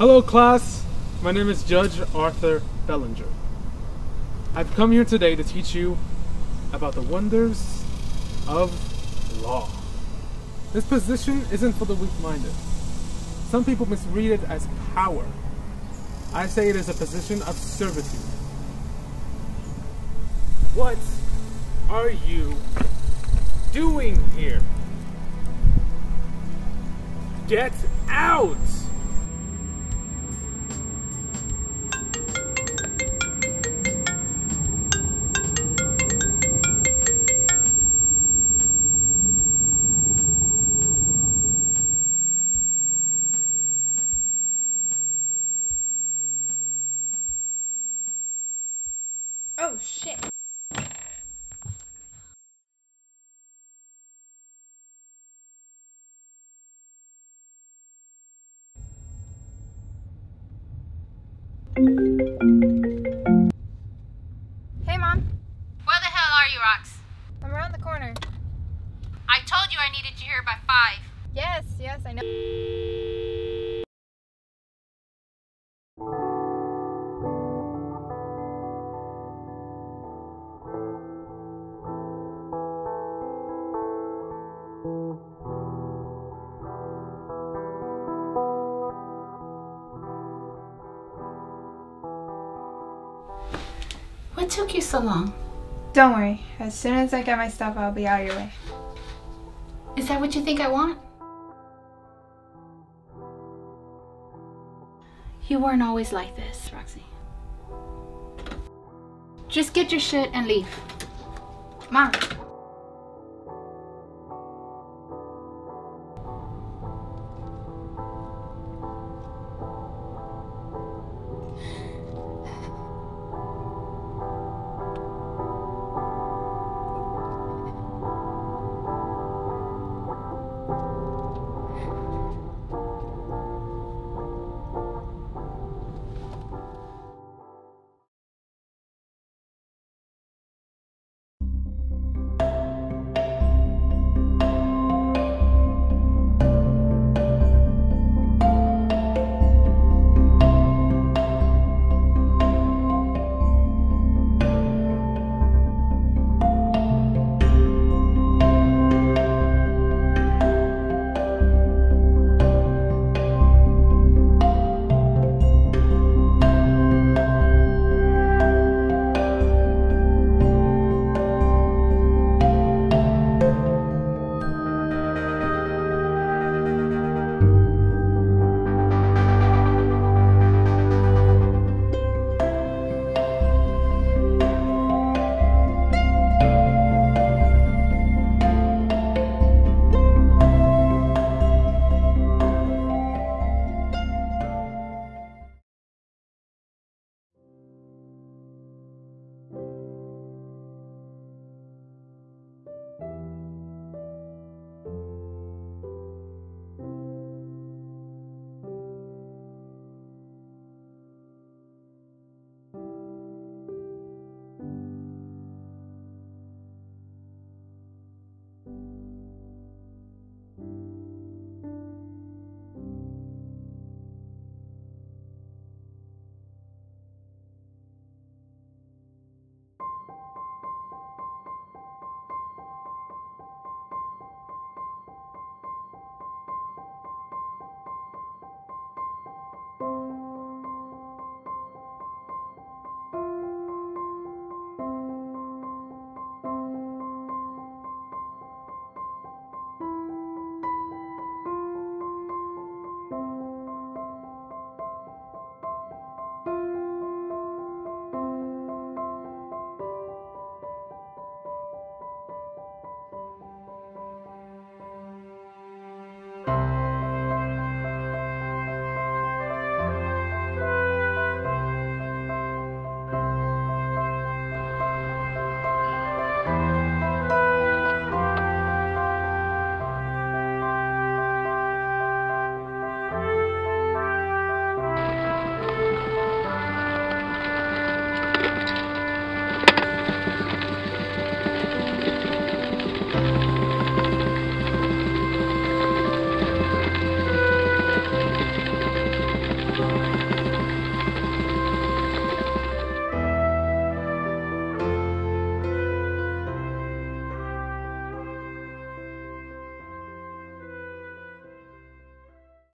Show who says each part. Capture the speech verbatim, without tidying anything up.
Speaker 1: Hello class, my name is Judge Arthur Bellinger. I've come here today to teach you about the wonders of law. This position isn't for the weak-minded. Some people misread it as power. I say it is a position of servitude. What are you doing here? Get out!
Speaker 2: Oh shit. Hey Mom.
Speaker 3: Where the hell are you, Rox?
Speaker 2: I'm around the corner.
Speaker 3: I told you I needed you here by five.
Speaker 2: Yes, yes, I know.
Speaker 3: What took you so long?
Speaker 2: Don't worry. As soon as I get my stuff, I'll be out of your way.
Speaker 3: Is that what you think I want? You weren't always like this, Roxy. Just get your shit and leave.
Speaker 2: Mom.